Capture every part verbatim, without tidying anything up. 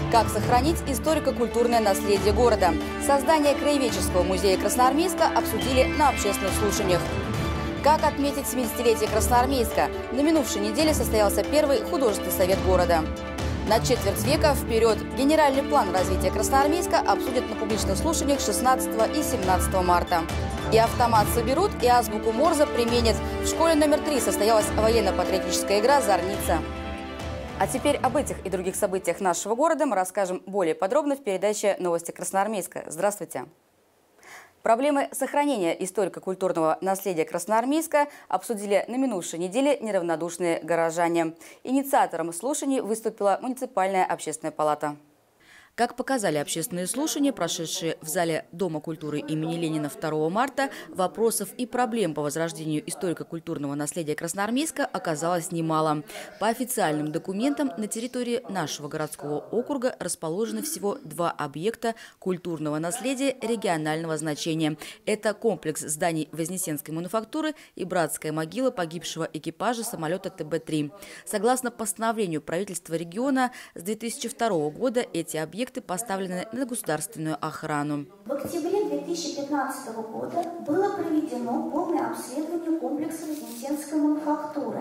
Как сохранить историко-культурное наследие города? Создание краеведческого музея Красноармейска обсудили на общественных слушаниях. Как отметить семидесятилетие Красноармейска? На минувшей неделе состоялся первый художественный совет города. На четверть века вперед генеральный план развития Красноармейска обсудят на публичных слушаниях шестнадцатого и семнадцатого марта. И автомат соберут, и азбуку Морзе применят. В школе номер три состоялась военно-патриотическая игра «Зорница». А теперь об этих и других событиях нашего города мы расскажем более подробно в передаче «Новости Красноармейска». Здравствуйте! Проблемы сохранения историко-культурного наследия Красноармейска обсудили на минувшей неделе неравнодушные горожане. Инициатором слушаний выступила муниципальная общественная палата. Как показали общественные слушания, прошедшие в зале Дома культуры имени Ленина второго марта, вопросов и проблем по возрождению историко-культурного наследия Красноармейска оказалось немало. По официальным документам на территории нашего городского округа расположены всего два объекта культурного наследия регионального значения. Это комплекс зданий Вознесенской мануфактуры и братская могила погибшего экипажа самолета Тэ Бэ три. Согласно постановлению правительства региона, с две тысячи второго года эти объекты поставлены на государственную охрану. В октябре две тысячи пятнадцатого года было проведено полное обследование комплекса Вознесенской мануфактуры,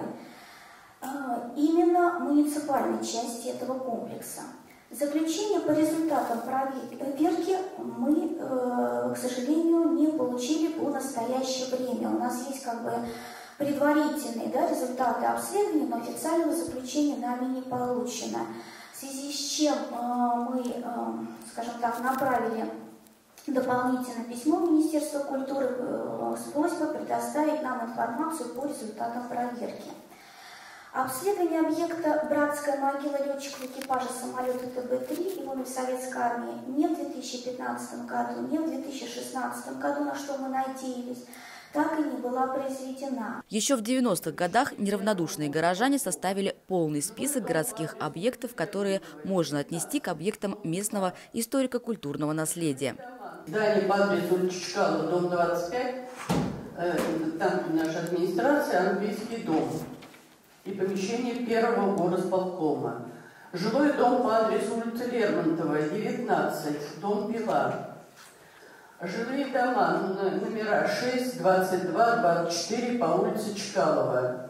именно муниципальной части этого комплекса. Заключение по результатам проверки мы, к сожалению, не получили по настоящее время. У нас есть как бы предварительные, да, результаты обследования, но официального заключения нами не получено. В связи с чем э, мы, э, скажем так, направили дополнительное письмо в Министерство культуры э, с просьбой предоставить нам информацию по результатам проверки. Обследование объекта «Братская могила летчиков экипажа самолета Тэ Бэ три» его в Советской армии не в две тысячи пятнадцатом году, не в две тысячи шестнадцатом году, на что мы надеялись, так и не была произведена. Еще в девяностых годах неравнодушные горожане составили полный список городских объектов, которые можно отнести к объектам местного историко-культурного наследия. Здание по адресу улица Чкалова, дом двадцать пять, э, там наша администрация, английский дом и помещение первого горосполкома. Жилой дом по адресу улицы Лермонтова, девятнадцать, дом Пила. Жилые дома, номера шесть, двадцать два, двадцать четыре по улице Чкалова.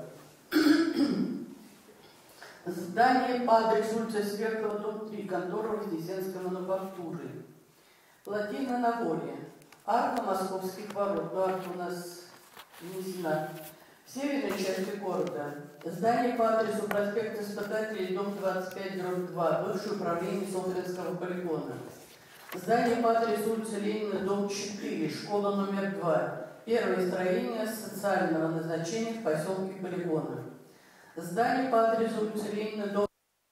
Здание по адресу улицы Свердлова, дом три, контора Вознесенской мануфактуры. Плотина на Воле. Арка Московских ворот. Но арка у нас внесена в северной части города. Здание по адресу проспекта Испытателей, дом двадцать пять, дробь два, бывшее управление Солтвинского полигона. Здание по адресу улицы Ленина, дом четыре, школа номер два. Первое строение социального назначения в поселке Полигона. Здание по адресу улицы Ленина, дом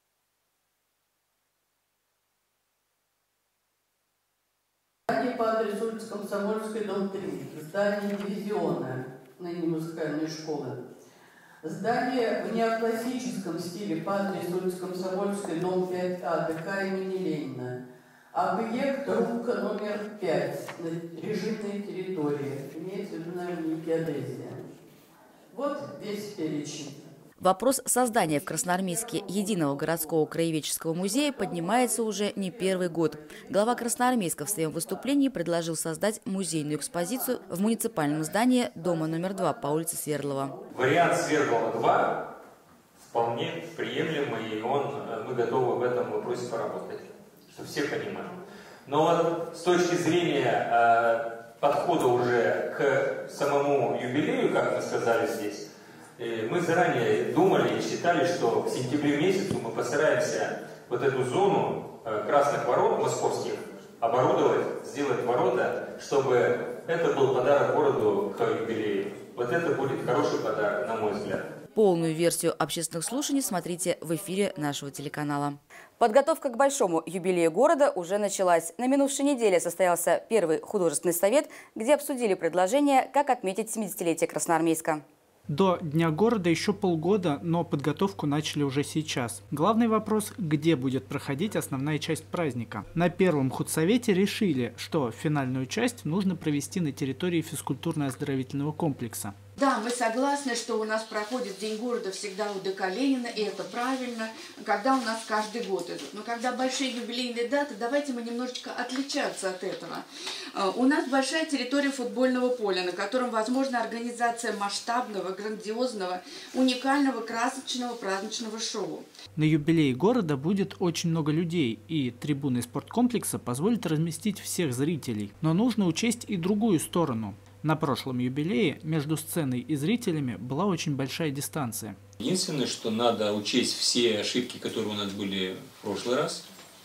Здание по адресу улицы Комсомольской, дом три. Здание дивизиона, ныне музыкальной школы. Здание в неоклассическом стиле по адресу улицы Комсомольской, дом пять А, Дэ Ка имени Ленина. Объект рубка номер пять на режимной территории. Имеется в виду, наверное, геодезия. Вот весь перечень. Вопрос создания в Красноармейске единого городского краеведческого музея поднимается уже не первый год. Глава Красноармейска в своем выступлении предложил создать музейную экспозицию в муниципальном здании дома номер два по улице Свердлова. Вариант Свердлова два вполне приемлемый, и он, мы готовы в этом вопросе поработать, что все понимают. Но вот с точки зрения э, подхода уже к самому юбилею, как мы сказали здесь, э, мы заранее думали и считали, что в сентябре месяце мы постараемся вот эту зону э, красных ворот московских оборудовать, сделать ворота, чтобы это был подарок городу к юбилею. Вот это будет хороший подарок, на мой взгляд. Полную версию общественных слушаний смотрите в эфире нашего телеканала. Подготовка к большому юбилею города уже началась. На минувшей неделе состоялся первый художественный совет, где обсудили предложение, как отметить семидесятилетие Красноармейска. До Дня города еще полгода, но подготовку начали уже сейчас. Главный вопрос – где будет проходить основная часть праздника. На первом худсовете решили, что финальную часть нужно провести на территории физкультурно-оздоровительного комплекса. Да, мы согласны, что у нас проходит День города всегда у ДК Ленина, и это правильно, когда у нас каждый год идут. Но когда большие юбилейные даты, давайте мы немножечко отличаться от этого. У нас большая территория футбольного поля, на котором возможна организация масштабного, грандиозного, уникального, красочного праздничного шоу. На юбилее города будет очень много людей, и трибуны спорткомплекса позволят разместить всех зрителей. Но нужно учесть и другую сторону. На прошлом юбилее между сценой и зрителями была очень большая дистанция. Единственное, что надо учесть все ошибки, которые у нас были в прошлый раз.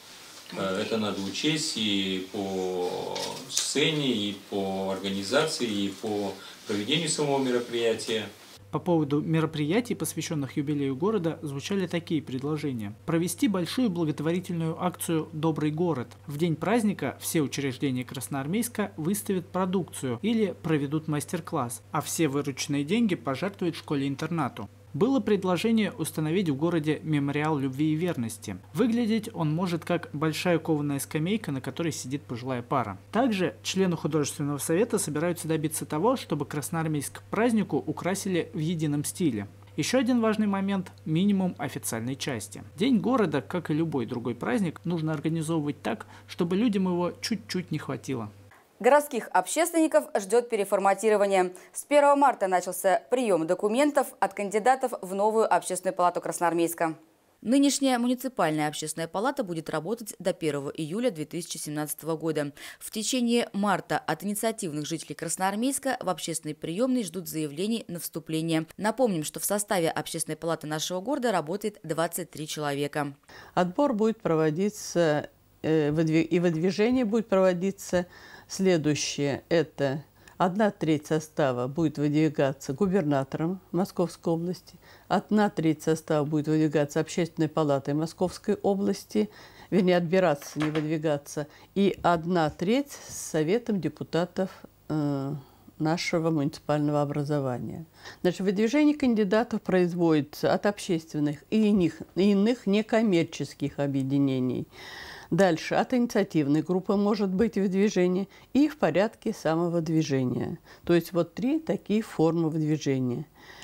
Это надо учесть и по сцене, и по организации, и по проведению самого мероприятия. По поводу мероприятий, посвященных юбилею города, звучали такие предложения. Провести большую благотворительную акцию «Добрый город». В день праздника все учреждения Красноармейска выставят продукцию или проведут мастер-класс, а все вырученные деньги пожертвуют школе-интернату. Было предложение установить в городе мемориал любви и верности. Выглядеть он может как большая кованая скамейка, на которой сидит пожилая пара. Также члены художественного совета собираются добиться того, чтобы Красноармейск к празднику украсили в едином стиле. Еще один важный момент – минимум официальной части. День города, как и любой другой праздник, нужно организовывать так, чтобы людям его чуть-чуть не хватило. Городских общественников ждет переформатирование. С первого марта начался прием документов от кандидатов в новую общественную палату Красноармейска. Нынешняя муниципальная общественная палата будет работать до первого июля две тысячи семнадцатого года. В течение марта от инициативных жителей Красноармейска в общественной приемной ждут заявлений на вступление. Напомним, что в составе общественной палаты нашего города работает двадцать три человека. Отбор будет проводиться и выдвижение будет проводиться следующее. Это одна треть состава будет выдвигаться губернатором Московской области, одна треть состава будет выдвигаться Общественной палатой Московской области, вернее, отбираться, не выдвигаться, и одна треть с Советом депутатов э, нашего муниципального образования. Значит, выдвижение кандидатов производится от общественных и иных, и иных некоммерческих объединений. Дальше от инициативной группы может быть выдвижение и в порядке самовыдвижения. То есть вот три такие формы выдвижения.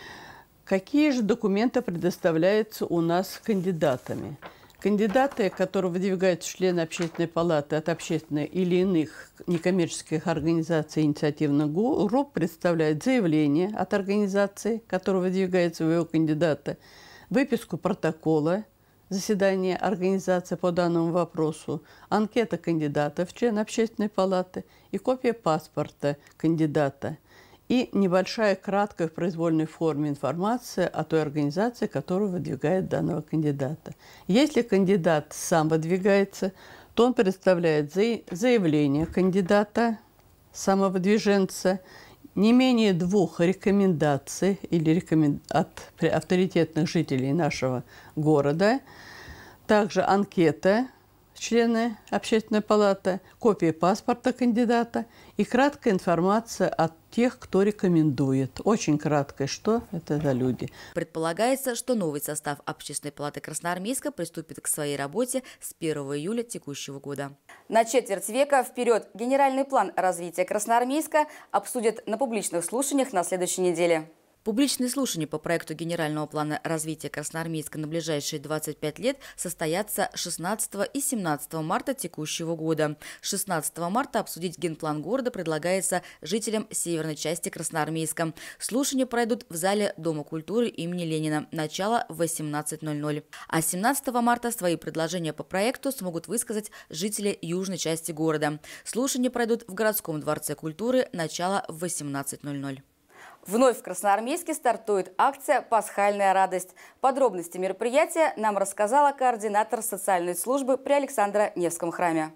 Какие же документы предоставляются у нас кандидатами? Кандидаты, которые выдвигаются члены общественной палаты от общественных или иных некоммерческих организаций и инициативных групп, представляют заявление от организации, которая выдвигает своего кандидата, выписку протокола заседания организации по данному вопросу, анкета кандидата в член общественной палаты и копия паспорта кандидата и небольшая краткая в произвольной форме информация о той организации, которая выдвигает данного кандидата. Если кандидат сам выдвигается, то он представляет заявление кандидата, самовыдвиженца, не менее двух рекомендаций или рекомен... от авторитетных жителей нашего города, также анкета члены общественной палаты, копия паспорта кандидата и краткая информация от тех, кто рекомендует. Очень краткая, что это за люди. Предполагается, что новый состав Общественной палаты Красноармейска приступит к своей работе с первого июля текущего года. На четверть века вперед генеральный план развития Красноармейска обсудят на публичных слушаниях на следующей неделе. Публичные слушания по проекту Генерального плана развития Красноармейска на ближайшие двадцать пять лет состоятся шестнадцатого и семнадцатого марта текущего года. шестнадцатого марта обсудить генплан города предлагается жителям северной части Красноармейска. Слушания пройдут в зале Дома культуры имени Ленина. Начало в восемнадцать ноль ноль. А семнадцатого марта свои предложения по проекту смогут высказать жители южной части города. Слушания пройдут в городском дворце культуры. Начало в восемнадцать ноль ноль. Вновь в Красноармейске стартует акция «Пасхальная радость». Подробности мероприятия нам рассказала координатор социальной службы при Александро-Невском храме.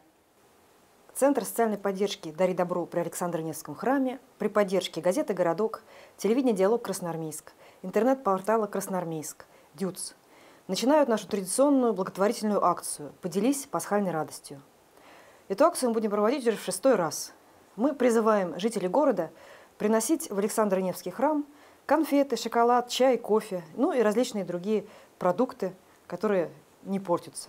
Центр социальной поддержки «Дари добро» при Александро-Невском храме при поддержке газеты «Городок», телевидения «Диалог Красноармейск», интернет-портала «Красноармейск», ДЮЦ начинают нашу традиционную благотворительную акцию «Поделись пасхальной радостью». Эту акцию мы будем проводить уже в шестой раз. Мы призываем жителей города приносить в Александро-Невский храм конфеты, шоколад, чай, кофе, ну и различные другие продукты, которые не портятся.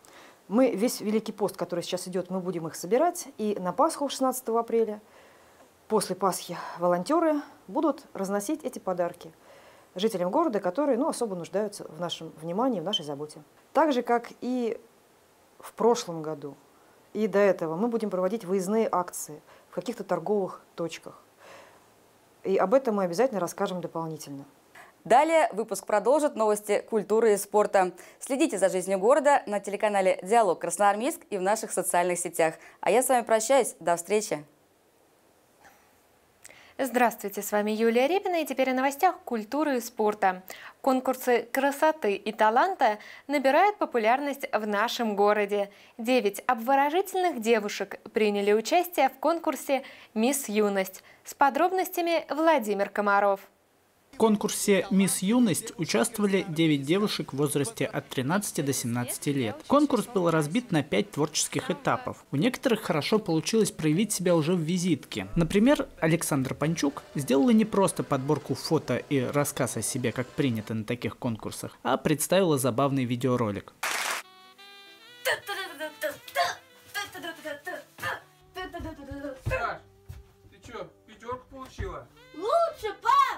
Мы весь Великий пост, который сейчас идет, мы будем их собирать, и на Пасху шестнадцатого апреля после Пасхи волонтеры будут разносить эти подарки жителям города, которые ну, особо нуждаются в нашем внимании, в нашей заботе. Так же, как и в прошлом году, и до этого мы будем проводить выездные акции в каких-то торговых точках. И об этом мы обязательно расскажем дополнительно. Далее выпуск продолжит новости культуры и спорта. Следите за жизнью города на телеканале «Диалог Красноармейск» и в наших социальных сетях. А я с вами прощаюсь. До встречи. Здравствуйте, с вами Юлия Репина, и теперь о новостях культуры и спорта. Конкурсы красоты и таланта набирают популярность в нашем городе. Девять обворожительных девушек приняли участие в конкурсе «Мисс Юность». С подробностями Владимир Комаров. В конкурсе «Мисс Юность» участвовали девять девушек в возрасте от тринадцати до семнадцати лет. Конкурс был разбит на пять творческих этапов. У некоторых хорошо получилось проявить себя уже в визитке. Например, Александра Панчук сделала не просто подборку фото и рассказ о себе, как принято на таких конкурсах, а представила забавный видеоролик. Саш, ты что, пятерку получила? Лучше, пап!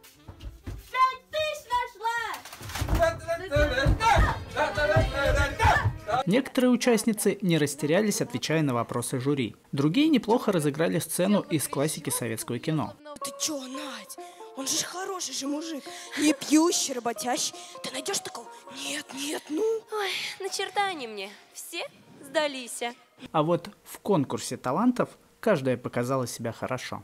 Некоторые участницы не растерялись, отвечая на вопросы жюри. Другие неплохо разыграли сцену из классики советского кино. Ты чё, Надь? Он же хороший же мужик. Не пьющий, работящий. Ты найдешь такого? Нет, нет, ну. Ой, на черта они мне. Все сдались. А вот в конкурсе талантов каждая показала себя хорошо.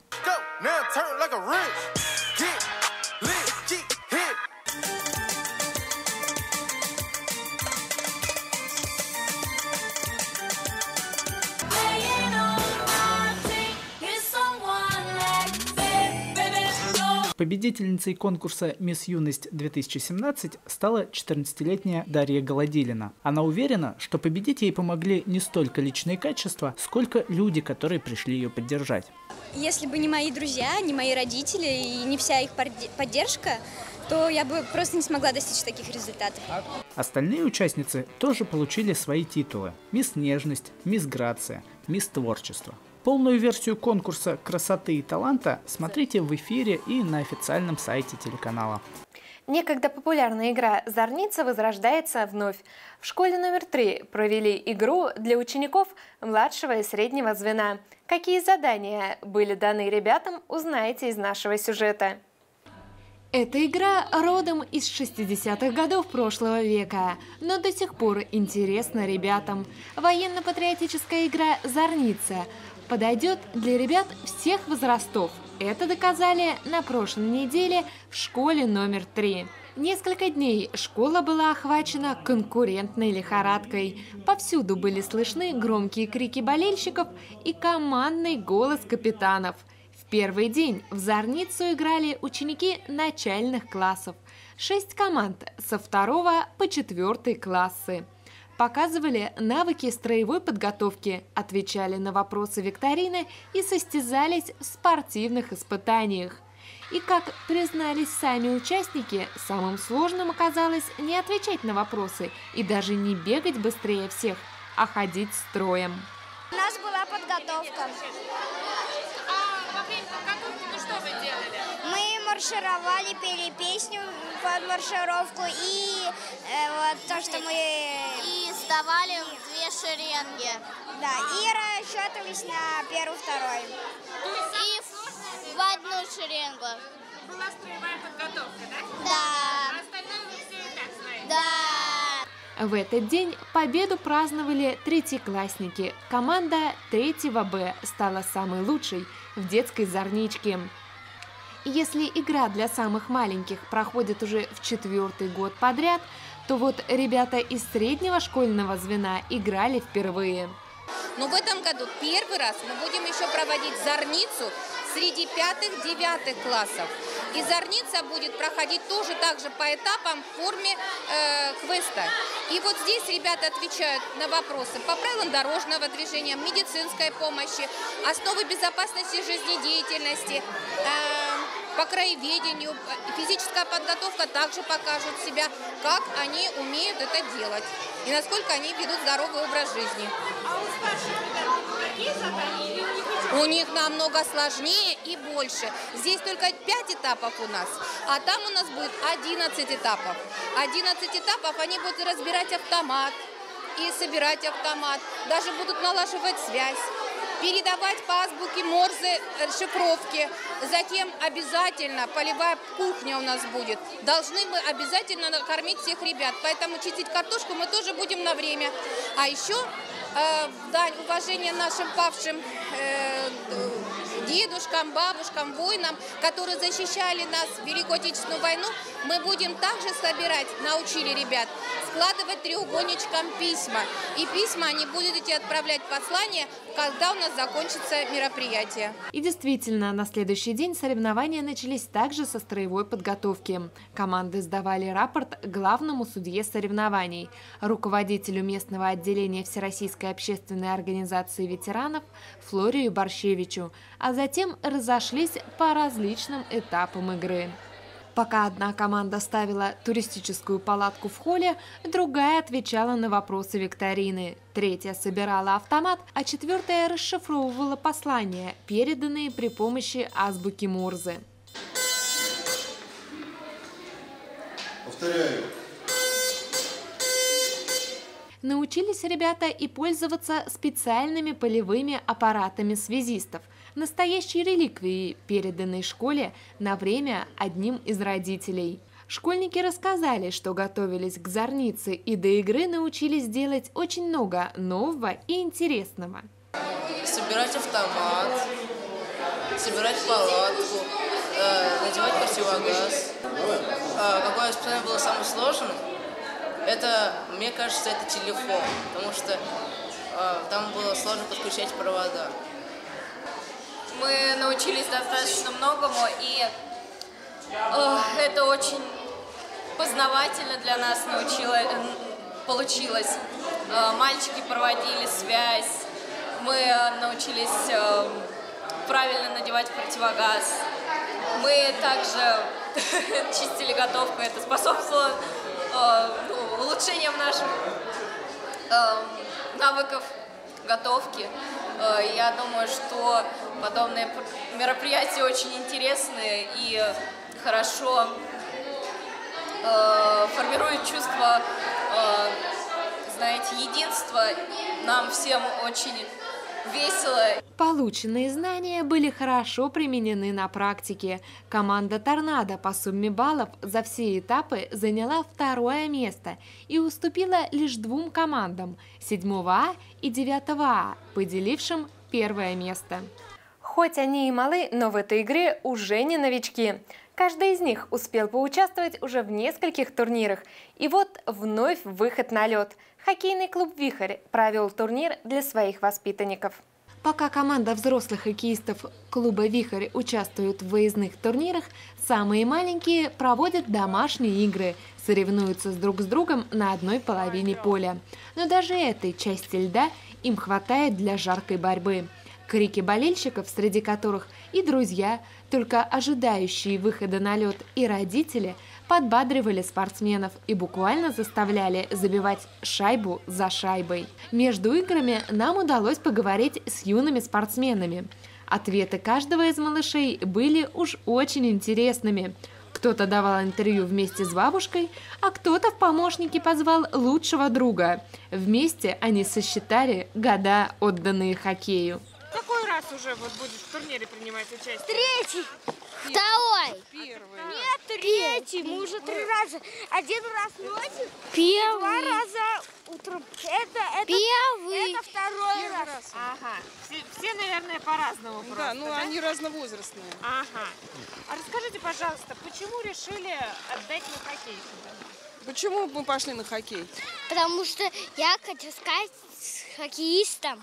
Победительницей конкурса «Мисс Юность-две тысячи семнадцать» стала четырнадцатилетняя Дарья Голодилина. Она уверена, что победить ей помогли не столько личные качества, сколько люди, которые пришли ее поддержать. Если бы не мои друзья, не мои родители и не вся их поддержка, то я бы просто не смогла достичь таких результатов. Остальные участницы тоже получили свои титулы: «Мисс Нежность», «Мисс Грация», «Мисс Творчество». Полную версию конкурса красоты и таланта смотрите в эфире и на официальном сайте телеканала. Некогда популярная игра «Зорница» возрождается вновь. В школе номер три провели игру для учеников младшего и среднего звена. Какие задания были даны ребятам, узнаете из нашего сюжета. Эта игра родом из шестидесятых годов прошлого века, но до сих пор интересна ребятам. Военно-патриотическая игра «Зорница» подойдет для ребят всех возрастов. Это доказали на прошлой неделе в школе номер три. Несколько дней школа была охвачена конкурентной лихорадкой. Повсюду были слышны громкие крики болельщиков и командный голос капитанов. В первый день в «Зорницу» играли ученики начальных классов. Шесть команд со второго по четвертый классы. Показывали навыки строевой подготовки, отвечали на вопросы викторины и состязались в спортивных испытаниях. И, как признались сами участники, самым сложным оказалось не отвечать на вопросы и даже не бегать быстрее всех, а ходить строем. У нас была подготовка. А во время подготовки ну что вы делали? Мы маршировали, пели песню под маршировку и э, вот то, что мы... И вставали в две шеренги. Да, и расчетывались на первый-второй. И в одну шеренгу. Была строевая подготовка, да? Да. А остальное вы все и так знаете? Да. В этот день победу праздновали третьеклассники. Команда третьего Б стала самой лучшей в детской зорничке. Если игра для самых маленьких проходит уже в четвертый год подряд, то вот ребята из среднего школьного звена играли впервые. Но в этом году первый раз мы будем еще проводить зорницу среди пятых-девятых классов. И зорница будет проходить тоже так же по этапам в форме э, квеста. И вот здесь ребята отвечают на вопросы по правилам дорожного движения, медицинской помощи, основы безопасности жизнедеятельности, э, по краеведению. Физическая подготовка также покажет себя, как они умеют это делать и насколько они ведут здоровый образ жизни. А у старших ребят какие задания или у них У них намного сложнее и больше. Здесь только пять этапов у нас, а там у нас будет одиннадцать этапов. одиннадцать этапов, они будут разбирать автомат и собирать автомат, даже будут налаживать связь, передавать по азбуке Морзе шифровки. Затем обязательно полевая кухня у нас будет. Должны мы обязательно накормить всех ребят. Поэтому чистить картошку мы тоже будем на время. А еще э, в дань уважения нашим павшим э, дедушкам, бабушкам, воинам, которые защищали нас в Великую Отечественную войну, мы будем также собирать, научили ребят, складывать треугольничком письма. И письма они будут эти отправлять послания, когда у нас закончится мероприятие. И действительно, на следующий день соревнования начались также со строевой подготовки. Команды сдавали рапорт главному судье соревнований, руководителю местного отделения Всероссийской общественной организации ветеранов Флорию Борщевичу, а затем разошлись по различным этапам игры. Пока одна команда ставила туристическую палатку в холле, другая отвечала на вопросы викторины, третья собирала автомат, а четвертая расшифровывала послания, переданные при помощи азбуки Морзе. Повторяю. Научились ребята и пользоваться специальными полевыми аппаратами связистов, настоящей реликвией, переданной школе на время одним из родителей. Школьники рассказали, что готовились к зорнице и до игры научились делать очень много нового и интересного. Собирать автомат, собирать палатку, э, надевать противогаз. А какое испытание было самое сложное? Это, мне кажется, это телефон, потому что э, там было сложно подключать провода. Мы научились достаточно многому, и э, это очень познавательно для нас научило, получилось. Э, мальчики проводили связь, мы научились э, правильно надевать противогаз. Мы также чистили готовку, это способствовало э, ну, улучшением наших э, навыков готовки. Я думаю, что подобные мероприятия очень интересные и хорошо э, формируют чувство, э, знаете, единства. Нам всем очень весело. Полученные знания были хорошо применены на практике. Команда «Торнадо» по сумме баллов за все этапы заняла второе место и уступила лишь двум командам – седьмого А и девятого А, поделившим первое место. Хоть они и малы, но в этой игре уже не новички. Каждый из них успел поучаствовать уже в нескольких турнирах. И вот вновь выход на лед. Хоккейный клуб «Вихрь» провел турнир для своих воспитанников. Пока команда взрослых хоккеистов клуба «Вихрь» участвует в выездных турнирах, самые маленькие проводят домашние игры, соревнуются с друг с другом на одной половине поля. Но даже этой части льда им хватает для жаркой борьбы. Крики болельщиков, среди которых и друзья, только ожидающие выхода на лед, и родители, подбадривали спортсменов и буквально заставляли забивать шайбу за шайбой. Между играми нам удалось поговорить с юными спортсменами. Ответы каждого из малышей были уж очень интересными. Кто-то давал интервью вместе с бабушкой, а кто-то в помощники позвал лучшего друга. Вместе они сосчитали года, отданные хоккею. Какой раз уже вот будешь в турнире принимать участие? Третий. Второй. Первый. Нет, третий. Мы уже три раза. Один раз ночью. Первый. Два раза утром. Это, это, Первый. это второй Первый раз. раз. Ага. Все, все, наверное, по-разному просто, Да, ну да? они разновозрастные. Ага. А расскажите, пожалуйста, почему решили отдать на хоккей сюда? Почему мы пошли на хоккей? Потому что я хочу стать хоккеистом.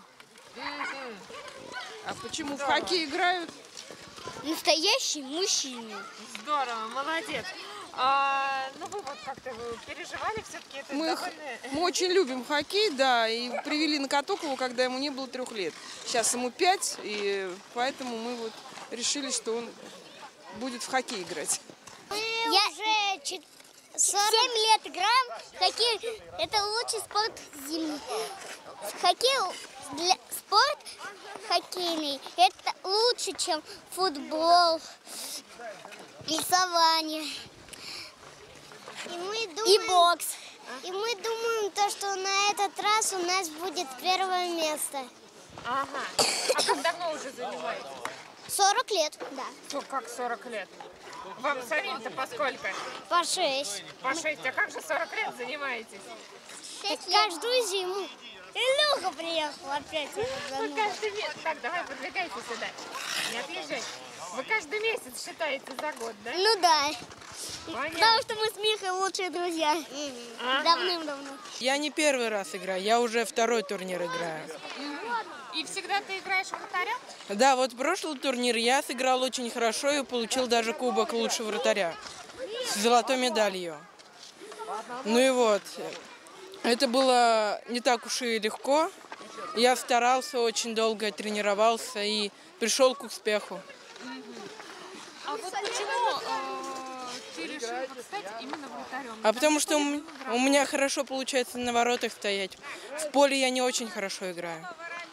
А почему Здорово. в хоккей играют? Настоящий мужчина. Здорово, молодец. А, ну вы вот как-то вы переживали все-таки это Мы, довольно... мы очень любим хоккей, да, и привели на каток его, когда ему не было трех лет. Сейчас ему пять, и поэтому мы вот решили, что он будет в хоккей играть. Мы я уже семь лет играем в хоккей. Это лучший спорт зимний. В хоккей Для спорт хоккейный это лучше, чем футбол, рисование и, мы думаем, и бокс. И мы думаем, то, что на этот раз у нас будет первое место. Ага. А как давно уже занимаетесь? сорок лет, да. Что, как сорок лет? Вам самим-то по сколько? По шесть. По шесть. А как же сорок лет занимаетесь? Каждую зиму. Илюха приехал опять. Вы каждый месяц. Так, давай, подвигайте сюда. Не отъезжайте. Вы каждый месяц считаете за год, да? Ну да. Понятно. Потому что мы с Михой лучшие друзья. Ага. Давным-давно. Я не первый раз играю, я уже второй турнир играю. И всегда ты играешь вратаря? Да, вот прошлый турнир я сыграл очень хорошо и получил даже кубок лучшего вратаря с золотой медалью. Ну и вот, это было не так уж и легко. Я старался, очень долго тренировался и пришел к успеху. А вот почему э, ты решил стать именно вратарем? А потому что у, у меня хорошо получается на воротах стоять. В поле я не очень хорошо играю.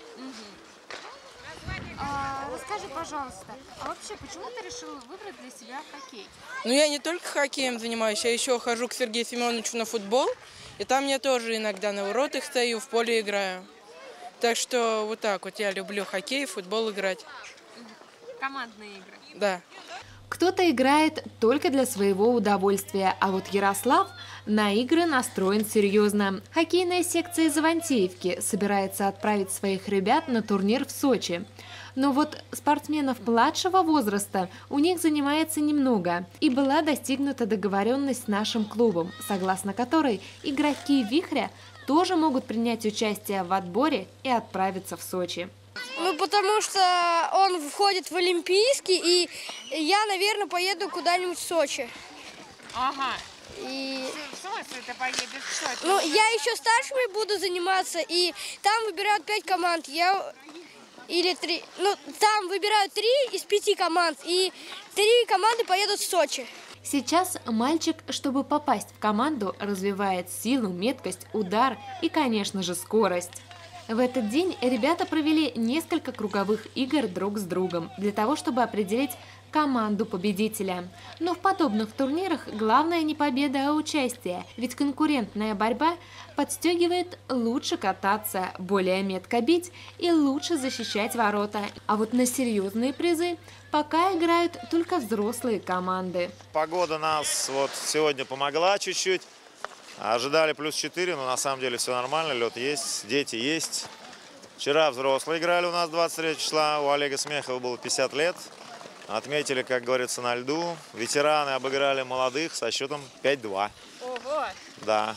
А, расскажи, пожалуйста, а вообще, почему ты решил выбрать для себя хоккей? Ну, я не только хоккеем занимаюсь, я еще хожу к Сергею Семеновичу на футбол, и там я тоже иногда на воротах стою, в поле играю. Так что вот так вот я люблю хоккей, футбол играть. Командные игры? Да. Кто-то играет только для своего удовольствия, а вот Ярослав на игры настроен серьезно. Хоккейная секция из Ивантеевки собирается отправить своих ребят на турнир в Сочи. Но вот спортсменов младшего возраста у них занимается немного, и была достигнута договоренность с нашим клубом, согласно которой игроки «Вихря» тоже могут принять участие в отборе и отправиться в Сочи. Ну, потому что он входит в Олимпийский, и я, наверное, поеду куда-нибудь в Сочи. Ага. И... В смысле ты поедешь в Сочи? Ну, я еще старшими буду заниматься, и там выбирают пять команд. Я... Или три. Ну, там выбирают три из пяти команд, и три команды поедут в Сочи. Сейчас мальчик, чтобы попасть в команду, развивает силу, меткость, удар и, конечно же, скорость. В этот день ребята провели несколько круговых игр друг с другом для того, чтобы определить команду победителя. Но в подобных турнирах главное не победа, а участие, ведь конкурентная борьба подстегивает лучше кататься, более метко бить и лучше защищать ворота. А вот на серьезные призы пока играют только взрослые команды. Погода нас вот сегодня помогла чуть-чуть. Ожидали плюс четыре, но на самом деле все нормально, лед есть, дети есть. Вчера взрослые играли у нас двадцать третьего числа, у Олега Смехова было пятьдесят лет. Отметили, как говорится, на льду. Ветераны обыграли молодых со счетом пять-два. Ого! Да.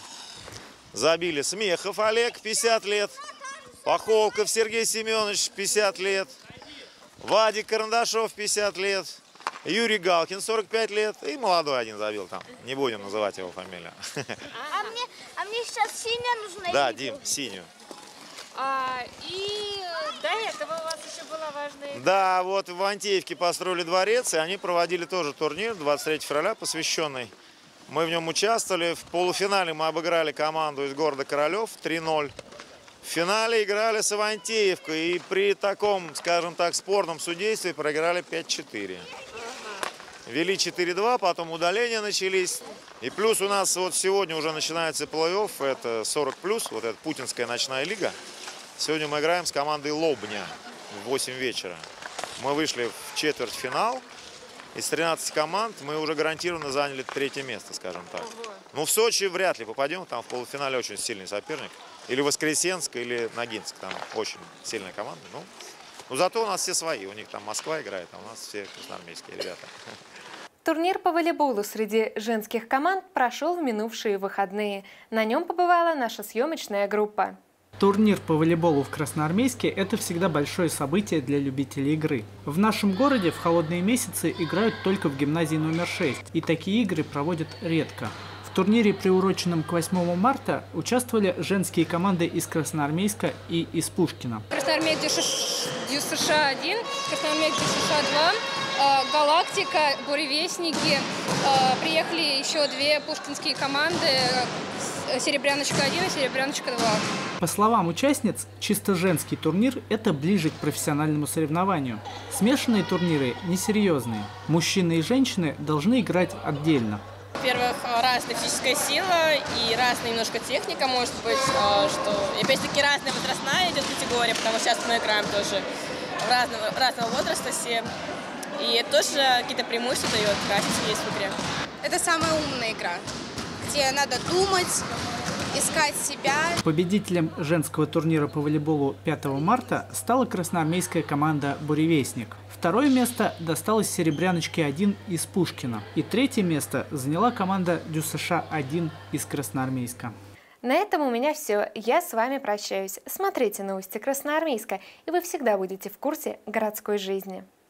Забили Смехов Олег, пятьдесят лет. Пахолков Сергей Семенович, пятьдесят лет. Вадик Карандашов, пятьдесят лет. Юрий Галкин, сорок пять лет, и молодой один забил там. Не будем называть его фамилию. А мне, а мне сейчас синяя нужна? Да, Дим, синюю. А, и до этого у вас еще была важная... Да, вот в Ивантеевке построили дворец, и они проводили тоже турнир двадцать третьего февраля, посвященный. Мы в нем участвовали. В полуфинале мы обыграли команду из города Королев три ноль. В финале играли с Ивантеевкой, и при таком, скажем так, спорном судействе проиграли пять-четыре. Вели четыре-два, потом удаления начались. И плюс у нас вот сегодня уже начинается плей-офф, это сорок плюс, вот эта путинская ночная лига. Сегодня мы играем с командой Лобня в восемь вечера. Мы вышли в четвертьфинал. Из тринадцати команд мы уже гарантированно заняли третье место, скажем так. Ну, в Сочи вряд ли попадем, там в полуфинале очень сильный соперник. Или Воскресенск, или Ногинск, там очень сильная команда. Ну, но зато у нас все свои, у них там Москва играет, а у нас все красноармейские ребята. Турнир по волейболу среди женских команд прошел в минувшие выходные. На нем побывала наша съемочная группа. Турнир по волейболу в Красноармейске – это всегда большое событие для любителей игры. В нашем городе в холодные месяцы играют только в гимназии номер шесть, и такие игры проводят редко. В турнире, приуроченном к восьмому марта, участвовали женские команды из Красноармейска и из Пушкина. Красноармейск ДЮСШ один, Красноармейск ДЮСШ два. «Галактика», «Буревестники». Приехали еще две пушкинские команды, «Серебряночка-один» и «Серебряночка-два». По словам участниц, чисто женский турнир – это ближе к профессиональному соревнованию. Смешанные турниры несерьезные. Мужчины и женщины должны играть отдельно. Во-первых, разная физическая сила и разная немножко техника, может быть, что, и опять-таки разная возрастная идет категория, потому что сейчас мы играем тоже в разного, разного возраста все. И это тоже какие-то преимущества дает, разница есть в игре. Это самая умная игра, где надо думать, искать себя. Победителем женского турнира по волейболу пятого марта стала красноармейская команда «Буревестник». Второе место досталось «Серебряночке-один» из Пушкина. И третье место заняла команда «ДЮСШ-один» из Красноармейска. На этом у меня все. Я с вами прощаюсь. Смотрите новости Красноармейска, и вы всегда будете в курсе городской жизни.